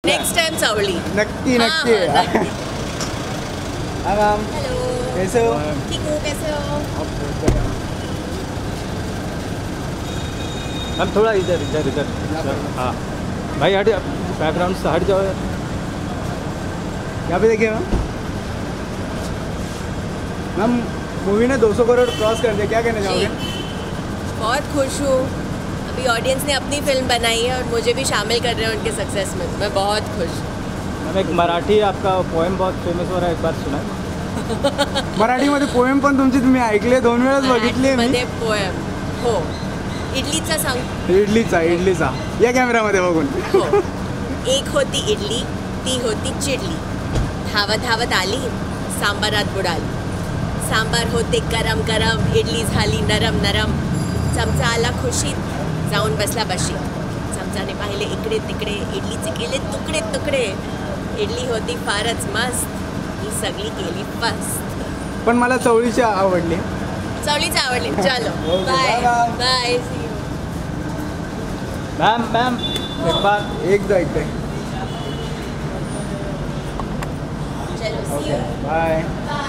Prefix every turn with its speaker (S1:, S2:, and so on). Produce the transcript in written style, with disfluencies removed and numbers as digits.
S1: Next time चवळी.
S2: नक्की
S1: हाँ,
S2: नक्की.
S1: नक्की.
S2: हाँ मैम,
S1: हेलो.
S2: कैसे हो?
S1: ठीक हूँ, कैसे हो?
S3: मैम थोड़ा इधर इधर इधर. हाँ भाई हट, बैकग्राउंड से हट जाओ.
S2: यहाँ पे देखिए मैम, मूवी ने 200 करोड़ क्रॉस कर दिया, क्या कहना
S1: जी,
S2: चाहोगे?
S1: बहुत खुश हूँ. अभी ऑडियंस ने अपनी फिल्म बनाई है और मुझे भी शामिल कर रहे हैं उनके सक्सेस में. मैं बहुत खुश हूँ.
S3: मैम एक मराठी आपका पोएम बहुत फेमस हो रहा है, एक बार सुना.
S2: मराठीमध्ये पोएम पण तुमची तुम्ही ऐकले, 2 वेळाच बघितले मी.
S1: मराठीमध्ये पोएम. हो, इडलीचा सांग.
S2: इडलीचा या कॅमेरामध्ये बघून.
S1: हो. एक होती इडली, ती होती चिडली. धावत धावत आली, सांबारात बुडाली. सांबार होते गरम गरम, इडली झाली नरम नरम. चमचा आला खुशीत, जाऊन बसला बशीत. चमचाने पाहिले इकडे तिकडे, इडलीचे केले तुकडे तुकडे. इडली होती फारच मस्त, ही सगळी केली फस्त.
S2: पण मला चवळीची आवडली.
S1: चवळीच आवडली. चलो
S2: Okay,
S1: bye
S2: bye bye.
S1: Bye.
S3: Ma'am एक बार
S2: एकदा
S1: चलो सी यू.
S2: बाय.
S1: बाय.